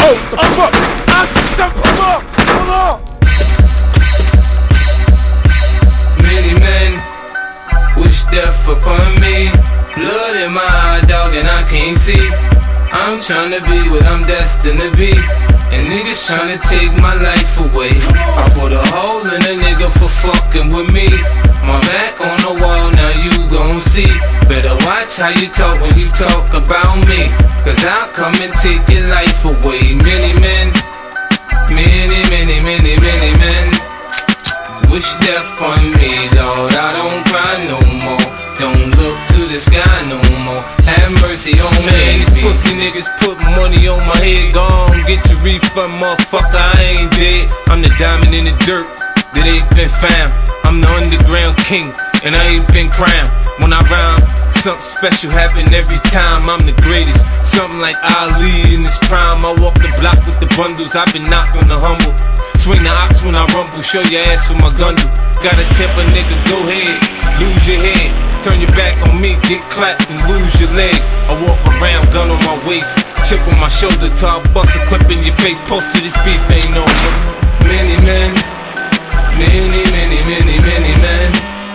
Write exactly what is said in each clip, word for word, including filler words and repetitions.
Oh, the fuck? I see something. Hold on. Hold on. Many men wish death upon me. Blood in my eye, dog, and I can't see. I'm tryna be what I'm destined to be, and niggas tryna take my life away. I put a hole in a nigga for fucking with me. My back on the wall, now you gon' see. Better watch how you talk when you talk about me, cause I'll come and take your life away. Many men, many, many, many, many men wish death on me, Lord. I don't cry no more, don't look to the sky no more. Have mercy on me. Man, these pussy niggas put money on my head. Gone, get your refund, motherfucker, I ain't dead. I'm the diamond in the dirt that ain't been found. I'm the underground king, and I ain't been crowned. When I rhyme, something special happen every time. I'm the greatest, something like Ali in his prime. I walk the block with the bundles, I've been knocked on the humble. Swing the ox when I rumble, show your ass with my gun do. Gotta tip a nigga, go ahead, lose your head. Turn your back on me, get clapped and lose your legs. I walk around, gun on my waist, chip on my shoulder till I bust a clip in your face. Post to this beef ain't over. Many men, many, many, many, many men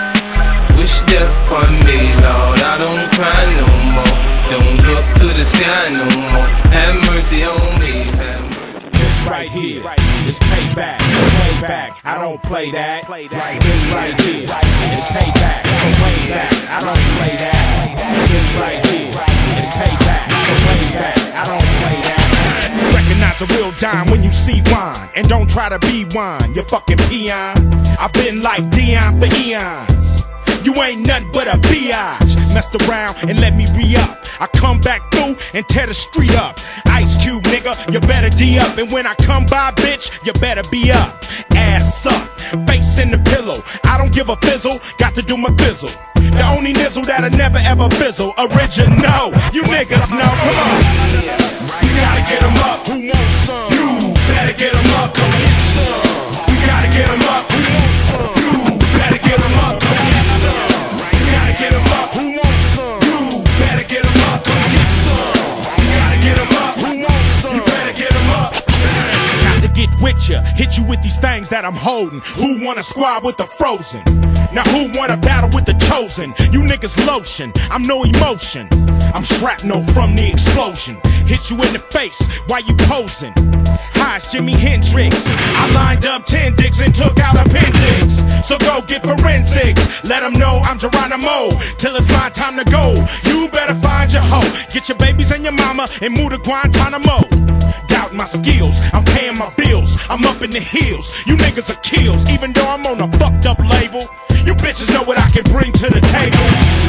wish death upon me, Lord. I don't cry no more, don't look to the sky no more. Have mercy on me, have mercy. This right here is payback, payback. I don't play that. This right here is payback, payback. I don't play that. This right here is payback, payback. I don't play that. Recognize a real dime when you see wine, and don't try to be wine, you fucking peon. I've been like Dion for eons. You ain't nothing but a biatch. Messed around and let me re-up. I come back through and tear the street up. Ice Cube, nigga, you better D up. And when I come by, bitch, you better be up. Ass up, face in the pillow. I don't give a fizzle, got to do my fizzle. The only nizzle that'll never ever fizzle. Original, you niggas know, come on. You gotta get them up. Who wants some? You better get them up. Come get some. You gotta get them up. Who wants some? You better get them up. Come get some. You gotta get them up. Who wants some? You better get them up. Come get some. You gotta get them up. Who wants some? You better get them up. Got to get with ya, hit you with these things that I'm holding. Who wanna squad with the frozen? Now who wanna battle with the chosen? You niggas lotion, I'm no emotion. I'm shrapnel from the explosion. Hit you in the face while you posing. Hi's Jimi Hendrix. I lined up ten dicks and took out appendix. So go get forensics. Let them know I'm Geronimo. Till it's my time to go. You better find your hoe. Get your babies and your mama and move to Guantanamo. Doubt my skills, I'm paying my bills. I'm up in the hills. You niggas are kills. Even though I'm on a fucked up label, you bitches know what I can bring to the table.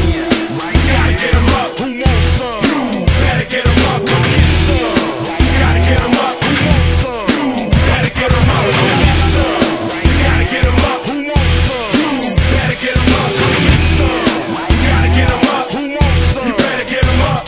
You gotta get them up. Who wants some? You better get them up. Come get some. You gotta get them up. Who wants some? You better get them up. Come get some. You gotta get them up. Who wants some? You better get them up. Come get some. You gotta get them up. Who wants some? You better get them up.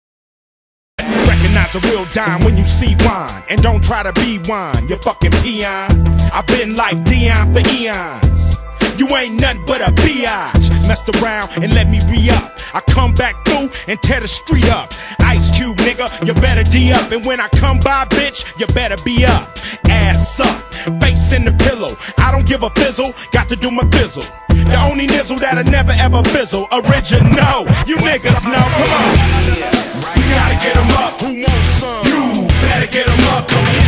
Recognize a real dime when you see wine, and don't try to be wine, you fucking peon. I've been like Dion for eons. You ain't nothing but a biatch. Messed around and let me re-up. I come back through and tear the street up. Ice Cube, nigga, you better D up. And when I come by, bitch, you better be up. Ass up, face in the pillow. I don't give a fizzle, got to do my fizzle. The only nizzle that'll never ever fizzle. Original, you niggas know, come on. You gotta get them up. Who wants some? You better get them up. Come get